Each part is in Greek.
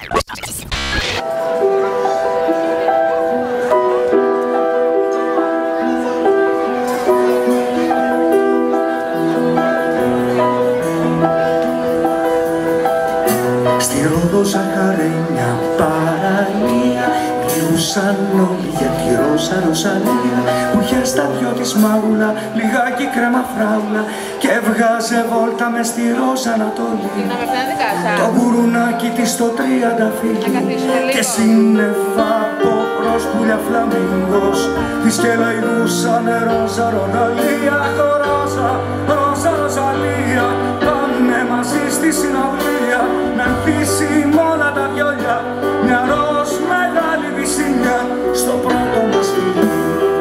Στη Ρόδο ζαχαρένια παραλία μιλούσαν όλοι για τη Ρώσα Ροζαλία, που είχε στα δυο της μάγουλα λιγάκι κρέμα φράουλα και έβγαζε βόλτα μες στη Ρώσα Ανατολή. Το γουρουνάκι της στο τριανταφύλλι και σύννεφα από προσπουλια φλαμίγκος της και λαϊδούσανε Ρώσα Ροζαλία. Ρώσα, Ρώσα Ροζαλία, πάνε μαζί στη συναυλία να ανθίσει μ' όλα τα βιόλια μια ροζ μεγάλη βυσσίνια στο πρώτο μας φιλί.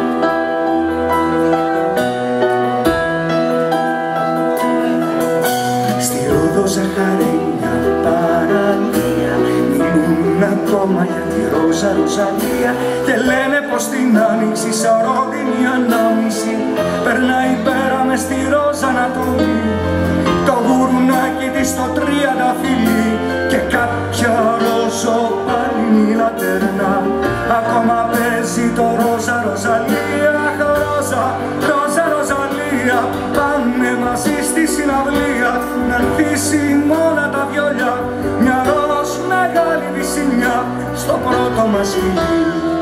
Στη Ρόδο ζαχαρένια παραλία μιλούν ακόμα για τη Ρώσα Ροζαλία και λένε πως την άνοιξη σαν ρόδινη ανάμνηση περνάει πέρα μες στη Ρώσα Ανατολή. Το γουρουνάκι της στο τριανταφύλλι και κάποια ροζοπάλινη λατέρνα ακόμα παίζει το Ρώσα Ροζαλία. Ρώσα, Ρώσα Ροζαλία, πάνε μαζί στη συναυλία να ανθίσει μ' όλα τα βιόλια μια ροζ μεγάλη βυσσινιά στο πρώτο μας φιλί.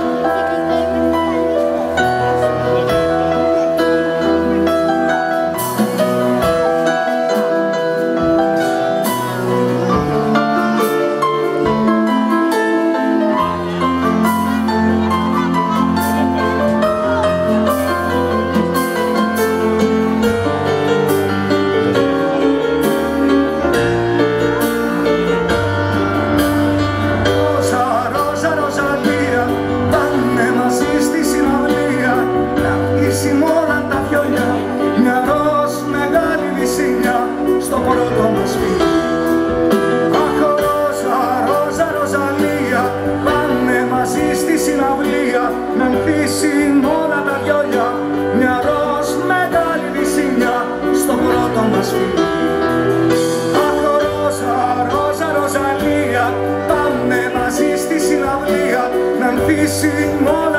Να ανθίσει μ' όλα τα βιόλια μια ροζ μεγάλη βυσσινιά στο πρώτο μας φιλί. Αχ, Ρώσα, Ρώσα Ροζαλία, πάμε μαζί στη συναυλία να ανθίσει μ' όλα